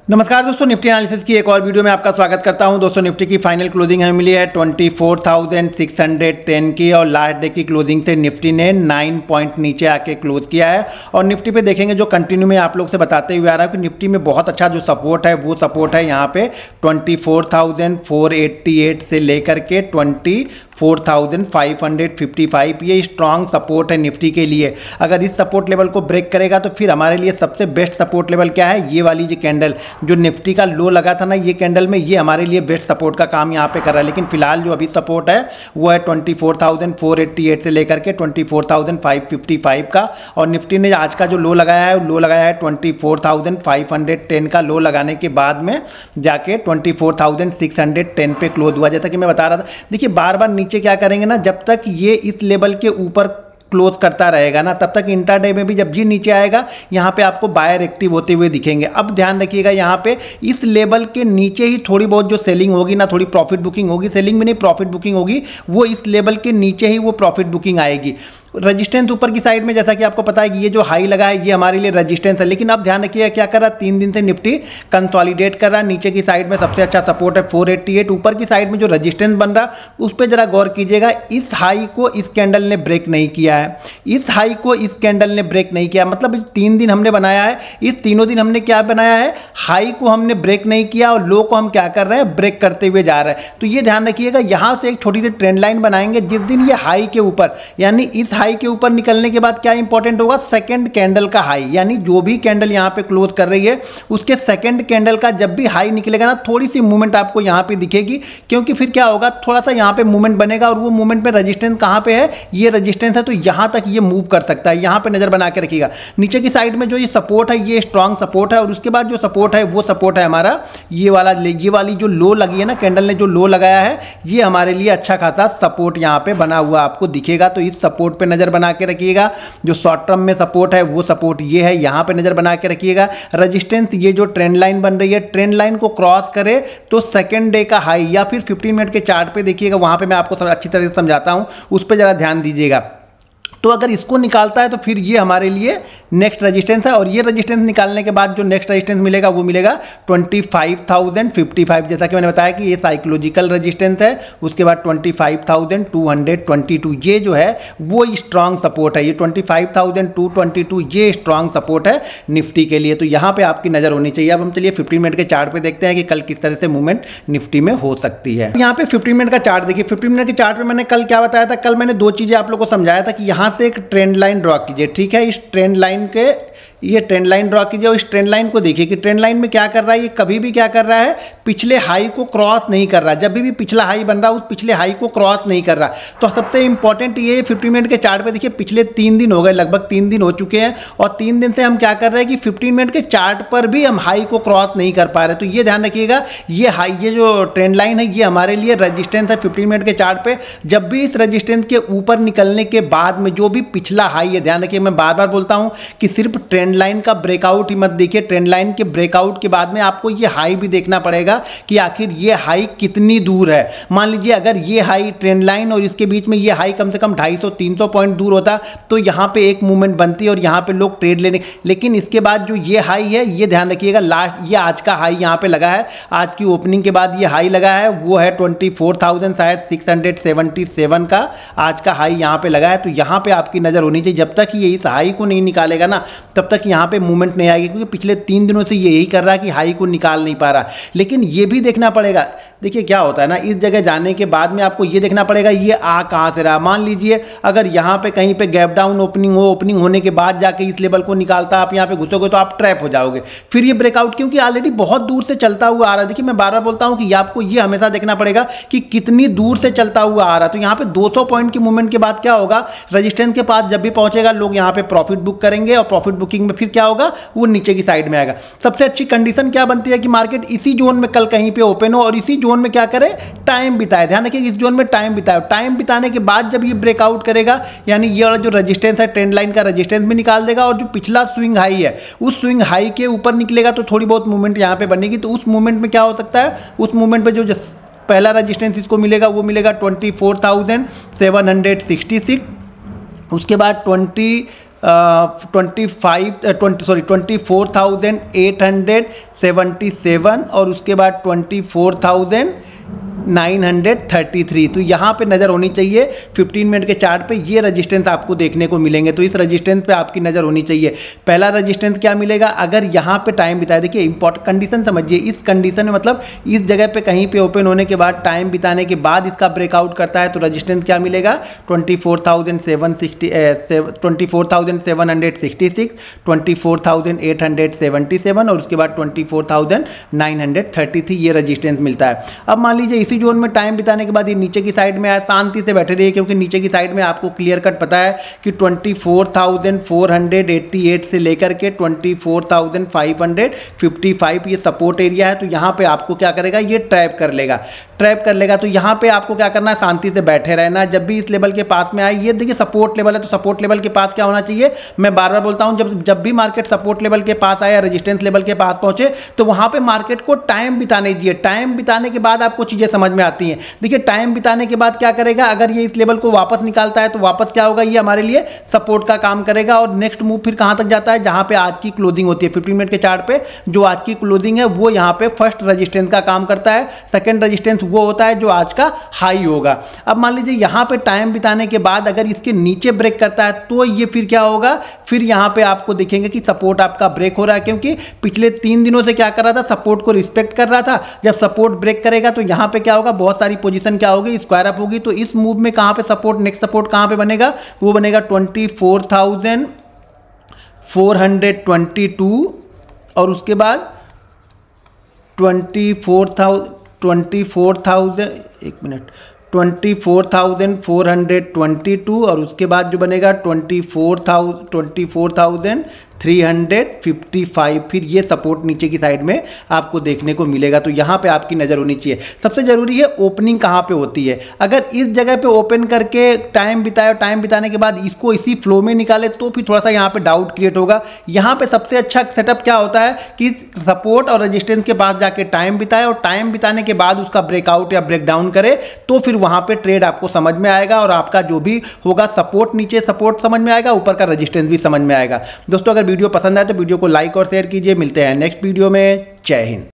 नमस्कार दोस्तों, Nifty analysis की एक और वीडियो में आपका स्वागत करता हूं। दोस्तों निफ्टी की फाइनल क्लोजिंग हमें मिली है 24,610 की और लास्ट डे की क्लोजिंग से निफ्टी ने 9 पॉइंट नीचे आके क्लोज किया है। और निफ्टी पे देखेंगे जो कंटिन्यू में आप लोग से बताते हुए आ रहा है कि निफ्टी में बहुत अच्छा जो सपोर्ट है वो सपोर्ट है यहाँ पे 24,488 से लेकर के 24,555। ये स्ट्रॉन्ग सपोर्ट है निफ्टी के लिए। अगर इस सपोर्ट लेवल को ब्रेक करेगा तो फिर हमारे लिए सबसे बेस्ट सपोर्ट लेवल क्या है, ये वाली जो कैंडल जो निफ्टी का लो लगा था ना, ये कैंडल में ये हमारे लिए बेस्ट सपोर्ट का काम यहाँ पे कर रहा है। लेकिन फिलहाल जो अभी सपोर्ट है वो है 24,488 से लेकर के 24,555 का। और निफ्टी ने आज का जो लो लगाया है, लो लगाया है 24,510 का लो लगाने के बाद में जाके 24,610 पे क्लोज हुआ। जैसा कि मैं बता रहा था, देखिए बार बार नीचे क्या करेंगे ना, जब तक ये इस लेवल के ऊपर क्लोज करता रहेगा ना, तब तक इंट्राडे में भी जब जी नीचे आएगा यहाँ पे आपको बायर एक्टिव होते हुए दिखेंगे। अब ध्यान रखिएगा, यहाँ पे इस लेवल के नीचे ही थोड़ी बहुत जो सेलिंग होगी ना, थोड़ी प्रॉफिट बुकिंग होगी, सेलिंग में नहीं प्रॉफिट बुकिंग होगी, वो इस लेवल के नीचे ही वो प्रॉफिट बुकिंग आएगी। रजिस्टेंस ऊपर की साइड में, जैसा कि आपको पता है कि ये जो हाई लगा है ये हमारे लिए रजिस्टेंस है। लेकिन अब ध्यान रखिएगा क्या कर रहा है, 3 दिन से निफ्टी कंसोलिडेट कर रहा है। नीचे की साइड में सबसे अच्छा सपोर्ट है 488, ऊपर की साइड में जो रजिस्टेंस बन रहा उस पर जरा गौर कीजिएगा। इस हाई को इस कैंडल ने ब्रेक नहीं किया है, इस हाई को इस कैंडल ने ब्रेक नहीं किया। मतलब 3 दिन हमने बनाया है, इस तीनों दिन हमने क्या बनाया है, हाई को हमने ब्रेक नहीं किया और लो को हम क्या कर रहे हैं, ब्रेक करते हुए जा रहे हैं। तो ये ध्यान रखिएगा, यहाँ से एक छोटी सी ट्रेंड लाइन बनाएंगे। जिस दिन ये हाई के ऊपर, यानी इस हाई के ऊपर निकलने के बाद क्या इंपॉर्टेंट होगा, सेकंड कैंडल का हाई, यानी जो भी कैंडल यहां पे क्लोज कर रही है उसके सेकंड कैंडल का जब भी हाई निकलेगा ना, थोड़ी सी मूवमेंट आपको यहां पे दिखेगी। क्योंकि फिर क्या होगा, थोड़ा सा यहां पे मूवमेंट बनेगा और वो मूवमेंट में रेजिस्टेंस कहां पे है, ये रेजिस्टेंस है, तो यहां तक ये मूव कर सकता है। यहां पे नजर बना के रखिएगा। नीचे की साइड में जो ये सपोर्ट है ये स्ट्रांग सपोर्ट है, और उसके बाद जो सपोर्ट है वो सपोर्ट है हमारा ये वाली जो लो लगी है ना, कैंडल ने जो लो लगाया है, ये हमारे लिए अच्छा खासा सपोर्ट यहां पे बना हुआ आपको दिखेगा। तो इस सपोर्ट पे नजर बना के रखिएगा। जो शॉर्ट टर्म में सपोर्ट है वो सपोर्ट ये है, यहां पे नजर बना के रखिएगा। रेजिस्टेंस ये जो ट्रेंड लाइन बन रही है, ट्रेंड लाइन को क्रॉस करे तो सेकंड डे का हाई या फिर 15 मिनट के चार्ट पे देखिएगा, वहां पे मैं आपको अच्छी तरह से समझाता हूं, उस पर जरा ध्यान दीजिएगा। तो अगर इसको निकालता है तो फिर ये हमारे लिए नेक्स्ट रेजिस्टेंस है, और ये रेजिस्टेंस निकालने के बाद जो नेक्स्ट रेजिस्टेंस मिलेगा वो मिलेगा 25,055। जैसा कि मैंने बताया कि ये साइकोलॉजिकल रेजिस्टेंस है। उसके बाद 25,222, ये जो है वो स्ट्रांग सपोर्ट है। ये 25,222 ये स्ट्रांग सपोर्ट है निफ्टी के लिए। तो यहाँ पे आपकी नज़र होनी चाहिए। अब हम चलिए 15 मिनट के चार्ट पे देखते हैं कि कल किस तरह से मूवमेंट निफ्टी में हो सकती है। यहाँ पे 15 मिनट का चार्ट देखिए। 15 मिनट के चार्ट पे मैंने कल क्या बताया था, कल मैंने 2 चीज़ें आप लोगों को समझाया था कि यहाँ से एक ट्रेंड लाइन ड्रॉ कीजिए, ठीक है। इस ट्रेंड लाइन के ये ट्रेंड लाइन ड्रॉ कीजिए और इस ट्रेंड लाइन को देखिए कि ट्रेंड लाइन में क्या कर रहा है, ये कभी भी क्या कर रहा है, पिछले हाई को क्रॉस नहीं कर रहा। जब भी पिछला हाई बन रहा है उस पिछले हाई को क्रॉस नहीं कर रहा। तो सबसे इंपॉर्टेंट ये 15 मिनट के चार्ट पे देखिए, पिछले 3 दिन हो गए, लगभग 3 दिन हो चुके हैं, और 3 दिन से हम क्या कर रहे हैं कि 15 मिनट के चार्ट पर भी हम हाई को क्रॉस नहीं कर पा रहे। तो ये ध्यान रखिएगा, ये हाई, ये जो ट्रेंड लाइन है ये हमारे लिए रजिस्टेंस है 15 मिनट के चार्ट पे। जब भी इस रजिस्टेंस के ऊपर निकलने के बाद में जो भी पिछला हाई है, ध्यान रखिए मैं बार बार बोलता हूं कि सिर्फ ट्रेंड लाइन का ब्रेकआउट ही मत देखिए, ट्रेंड लाइन के ब्रेकआउट के बाद में आपको ये हाई भी देखना पड़ेगा कि आखिर ये हाई कितनी दूर है। मान लीजिए अगर ये हाई ट्रेंड लाइन और इसके बीच में ये हाई कम से कम 250-300 पॉइंट दूर होता तो यहाँ पे एक मूवमेंट बनती और यहाँ पे लोग ट्रेड लेने। लेकिन इसके बाद जो ये हाई है, ये ध्यान रखिएगा, लास्ट ये आज का हाई यहाँ पे लगा है, आज की ओपनिंग के बाद ये हाई लगा है, वो है 24,677 का आज का हाई यहाँ पे लगा है। तो यहाँ पे आपकी नजर होनी चाहिए। जब तक ये इस हाई को नहीं निकालेगा ना, तब तक यहाँ पे मूवमेंट नहीं आएगी, क्योंकि पिछले 3 दिनों से ये यही कर रहा है कि हाई को निकाल नहीं पा रहा। लेकिन ये भी देखना पड़ेगा, देखिए क्या होता है ना, इस जगह जाने के बाद में आपको ये देखना पड़ेगा ये आ कहाँ से रहा। मान लीजिए अगर यहाँ पे कहीं पे गैप डाउन ओपनिंग हो, ओपनिंग होने के बाद जाके इस लेवल को निकालता, आप यहाँ पे घुसोगे तो आप ट्रैप हो जाओगे। फिर ये ब्रेकआउट क्योंकि ऑलरेडी बहुत दूर से चलता हुआ आ रहा है। देखिए मैं बार बार बोलता हूँ कि आपको ये हमेशा देखना पड़ेगा कि कितनी दूर से चलता हुआ आ रहा है। तो यहाँ पे 200 पॉइंट की मूवमेंट के बाद क्या होगा, रजिस्टेंस के पास जब भी पहुंचेगा लोग यहाँ पे प्रॉफिट बुक करेंगे, और प्रॉफिट बुकिंग में फिर क्या होगा, वो नीचे की साइड में आएगा। सबसे अच्छी कंडीशन क्या बनती है कि मार्केट इसी जोन में कल कहीं पे ओपन हो और इसी जोन में क्या करे, टाइम बिताए। ध्यान रखिए इस जोन में टाइम बिताए। टाइम बिताने के बाद जब ये ब्रेकआउट करेगा, यानी ये वाला जो रेजिस्टेंस है ट्रेंड लाइन का रेजिस्टेंस भी निकाल देगा, और जो पिछला स्विंग हाई है उस स्विंग हाई के ऊपर निकलेगा तो थोड़ी बहुत मूवमेंट यहाँ पे बनेगी। तो उस मूवमेंट में क्या हो सकता है, उस मूवमेंट पे जो पहला रेजिस्टेंस इसको मिलेगा वो मिलेगा 24,766, उसके बाद 24,877 और उसके बाद 24,933। तो यहाँ पे नज़र होनी चाहिए 15 मिनट के चार्ट पे, ये रजिस्टेंस आपको देखने को मिलेंगे। तो इस रजिस्टेंस पे आपकी नज़र होनी चाहिए। पहला रजिस्टेंस क्या मिलेगा, अगर यहाँ पे टाइम बिताए, देखिए इंपॉर्टेंट कंडीशन समझिए, इस कंडीशन में मतलब इस जगह पे कहीं पे ओपन होने के बाद टाइम बिताने के बाद इसका ब्रेकआउट करता है तो रजिस्टेंस क्या मिलेगा, 24,766, 24,877 और उसके बाद 24,933 ये रजिस्टेंस मिलता है। अब मान लीजिए इसी जोन में टाइम बिताने के बाद ये नीचे की साइड में आया, शांति से बैठे रहिए क्योंकि नीचे की साइड में आपको क्लियर कट पता है कि 24,488 से लेकर के 24,555 ये सपोर्ट एरिया है। तो यहाँ पे आपको क्या करेगा, ये ट्रैप कर लेगा। तो यहाँ पे आपको क्या करना है, शांति से बैठे रहना। जब भी इस लेवल के पास में आए, ये देखिए सपोर्ट लेवल है, तो सपोर्ट लेवल के पास क्या होना चाहिए, मैं बार बार बोलता हूँ, जब भी मार्केट सपोर्ट लेवल के पास आया, रेजिस्टेंस लेवल के पास पहुंचे, तो वहां पे मार्केट को टाइम बिताने दीजिए। टाइम बिताने के बाद आपको चीजें समझ में आती हैं। देखिए टाइम बिताने के बाद क्या करेगा, अगर ये इस लेवल को वापस निकालता है तो वापस क्या होगा, ये हमारे लिए सपोर्ट का काम करेगा और नेक्स्ट मूव फिर कहां तक जाता है, जहां पे आज की क्लोजिंग होती है 15 मिनट के चार्ट पे। जो आज की क्लोजिंग है वो यहाँ पे फर्स्ट रजिस्टेंस का काम करता है, सेकंड रजिस्टेंस वो होता है जो आज का हाई होगा। अब मान लीजिए यहाँ पे टाइम बिताने के बाद अगर इसके नीचे ब्रेक करता है तो ये फिर क्या होगा, फिर यहाँ पे आपको दिखेंगे कि सपोर्ट आपका ब्रेक हो रहा है, क्योंकि पिछले 3 दिनों से क्या कर रहा था, सपोर्ट को रिस्पेक्ट कर रहा था। जब सपोर्ट ब्रेक करेगा तो यहाँ पे क्या होगा, बहुत सारी पोजीशन क्या होगी, स्क्वायर अप होगी। तो इस मूव में कहाँ पे सपोर्ट, नेक्स्ट सपोर्ट कहाँ पे बनेगा, वो बनेगा 24,422 और उसके बाद 24,422 और उसके बाद जो बनेगा 24,355, फिर ये सपोर्ट नीचे की साइड में आपको देखने को मिलेगा। तो यहाँ पे आपकी नज़र होनी चाहिए। सबसे ज़रूरी है ओपनिंग कहाँ पे होती है। अगर इस जगह पे ओपन करके टाइम बिताए, टाइम बिताने के बाद इसको इसी फ्लो में निकाले तो फिर थोड़ा सा यहाँ पे डाउट क्रिएट होगा। यहाँ पे सबसे अच्छा सेटअप क्या होता है कि सपोर्ट और रेजिस्टेंस के पास जाके टाइम बिताए और टाइम बिताने के बाद उसका ब्रेकआउट या ब्रेकडाउन करे, तो फिर वहाँ पे ट्रेड आपको समझ में आएगा और आपका जो भी होगा, सपोर्ट नीचे सपोर्ट समझ में आएगा, ऊपर का रेजिस्टेंस भी समझ में आएगा। दोस्तों अगर वीडियो पसंद आए तो वीडियो को लाइक और शेयर कीजिए। मिलते हैं नेक्स्ट वीडियो में। जय हिंद।